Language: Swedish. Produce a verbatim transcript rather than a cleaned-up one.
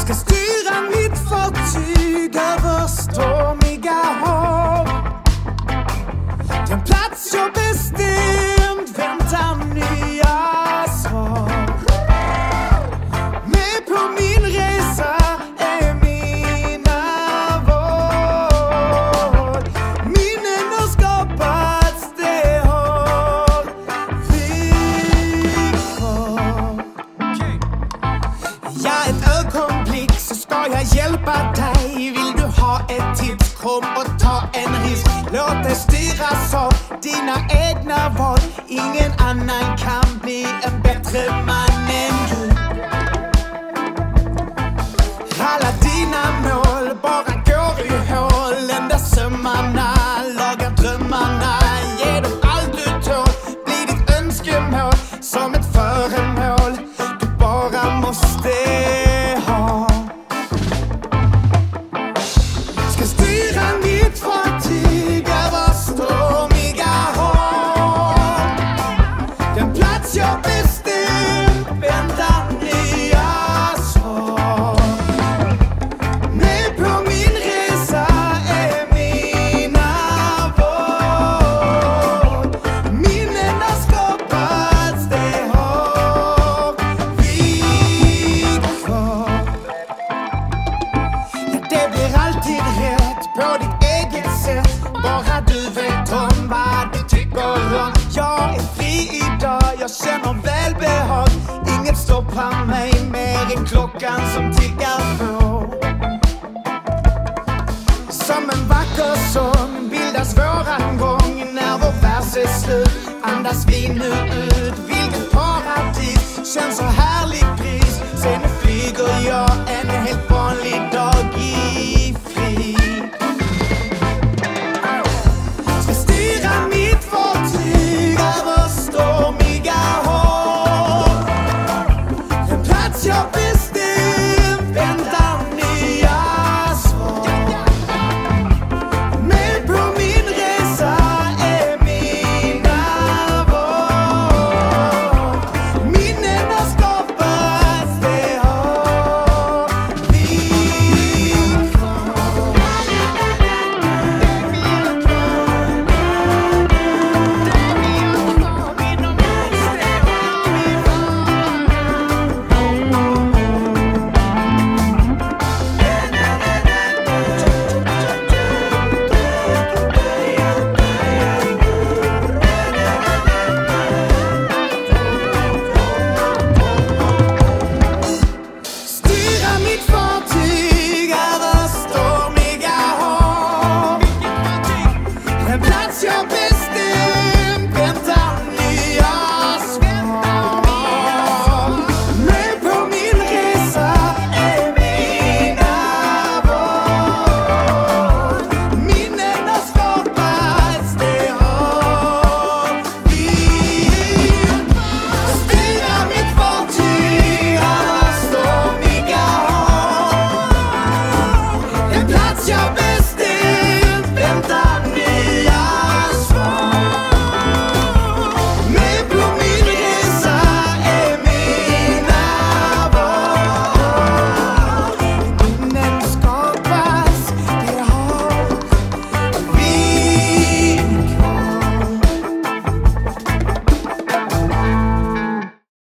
Ska styra mitt fartyg över stormiga hav. Den plats jag bestämt väntar nya svar. Med på min resa är mina val. Minnen har skapats, det har vi kvar. Ja, ett ögonblick så ska jag hjälpa dig. Vill du ha ett tips, kom och ta en risk. Låt dig styras av dina egna val. Ingen annan kan bli en bättre man än du. Alla dina mål bara går i hål. Ända sömmarna, lagar drömmarna. Ge dem allt du tål. Bli ditt önskemål som ett föremål du bara måste ha. Ska styra mitt fartyg över stormiga hav. Den plats jag bestämt väntar nya svar. Med på min resa är mina val. Minnen har skapats, det har vi kvar. Ja, det blir alltid rätt på ditt eget sätt. Bara du vet om vad du tycker om. Jag är fri idag, jag känner välbehag. Inget stoppar mig mer än klockan som tickar på. Som en vacker sång bildas våran gång. När vår vers är slut andas vi nu ut. Vilket paradis, känns så härligt pris. Sen flyger jag en helt vanlig dag i frid. Ska styra mitt fartyg över stormiga hav. En plats jag bestämt